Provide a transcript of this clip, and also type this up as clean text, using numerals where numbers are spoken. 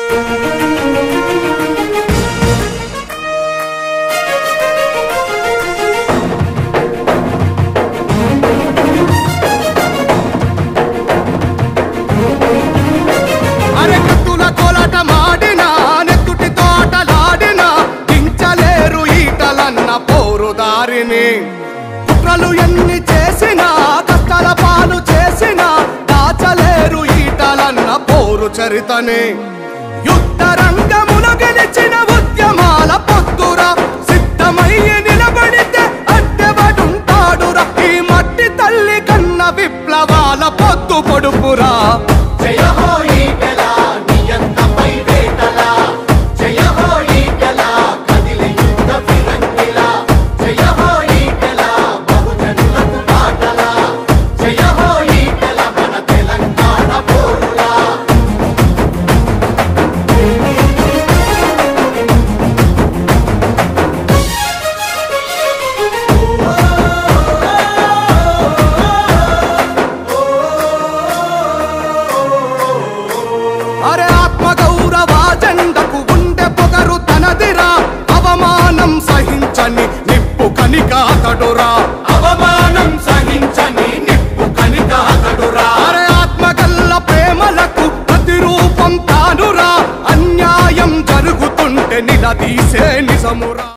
కుట్రలు ఎన్ని చేసినా కష్టాల పాలు చేసినా దాచలేరు ఈటలన్న పోరు చరితనే యుద్ధ రంగమున గెలిచిన ఉద్యమాల పొత్తురా సిద్ధమయ్యి నిలబడితే అడ్డబడుంటాడురా ఈ మట్టి తల్లి కన్న విప్లవాల పొత్తు పొడుపురా జయ హో ఈటల నియంతపై వేటల జయ హో ఈటల కదిలి యుద్ధ ఫిరంగిల జయ హో ఈటల బహుజనులకు బాటల జయ హో ఈటల మన తెలంగాణ పోరులా అరే ఆత్మగౌరవ జెండకు ఉండే పొగరు తనదిరా అవమానం సహించని నిప్పు కనికాతడురా అవమానం సహించని నిప్పు కనికాతడురా అరే ఆత్మగల్ల ప్రేమలకు ప్రతిరూపం తానురా అన్యాయం జరుగుతుంటే నిలదీసే నిజమురా।